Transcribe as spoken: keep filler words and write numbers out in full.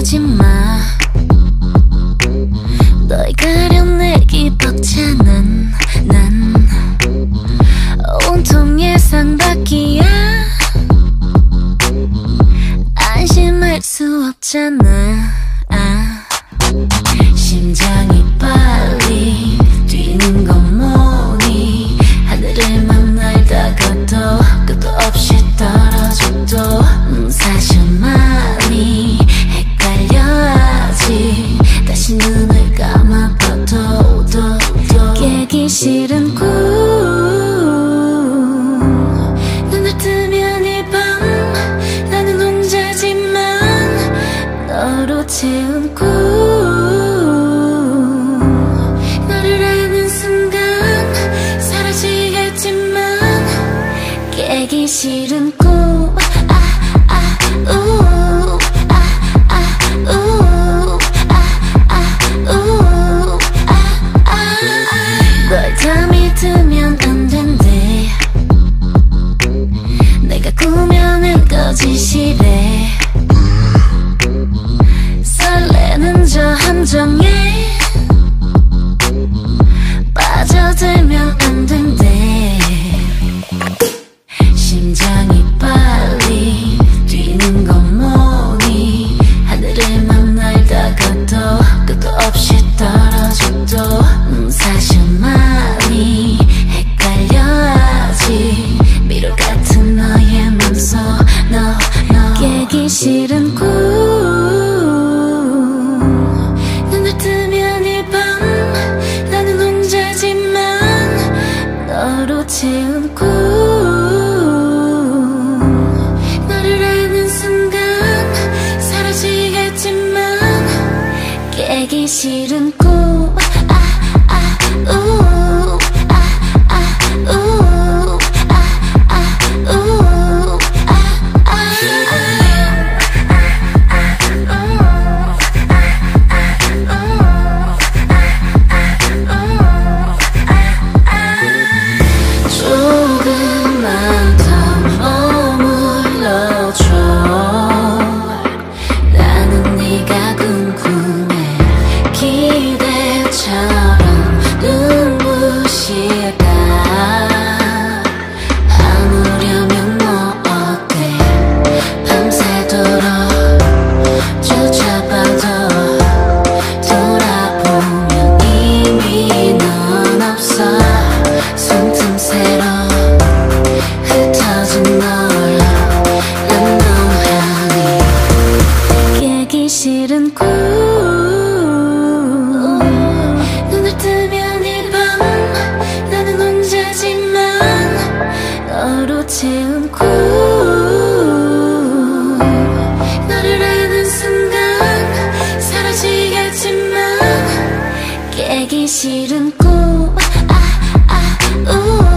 마. 너의 가려내기 벅차는 난 온통 예상 밖이야. 안심할 수 없잖아. 아, 심장이 빨리 뛰는 건 뭐니? 하늘을만 날다가도 끝도 없이 떨어져도 음, 사실 많이 헷갈려. 아직 다시 눈을 감아봐도 도, 도. 깨기 싫은 꿈. 눈을 뜨면 이 밤 나는 혼자지만 너로 채운 꿈. 너를 아는 순간 사라지겠지만 깨기 싫은 꿈. 아, 아, 우, 아, 아, 우, 아, 아, 우, 아, 아. 널 다 믿으면 안 된대. 내가 꾸며낸 거짓이래. 설레는 저 함정에 빠져들면 안 된대. 심장이 빨리 뛰는 건 뭐니? 하늘을만 날다가도 끝도 없이 떨어져도 음, 사실 많이 헷갈려. 아직 미로 같은 너의 맘속 no, no. 깨기 싫은 꿈. 눈을 뜨면 이 밤 나는 혼자지만 너로 채운 꿈. 너를 아는 순간 사라지겠지만 깨기 싫은 꿈. 아, 아, 우, 아, 아, 우, 아, 아, 우, 아, 아, 조금만 더 머물러줘. 나는 네가 궁금해. 기대처럼 눈부실까? 아무려면 뭐 어때? 밤새도록 쫓아봐도 돌아보면 이미 넌 없어. 숨틈 새로 흩어진 널 난 너 향해 깨기 싫은 꿈. 눈을 뜨면 이 밤 나는 혼자지만 너로 채운 꿈. 너를 아는 순간 사라지겠지만 깨기 싫은 꿈. 아, 아, 우.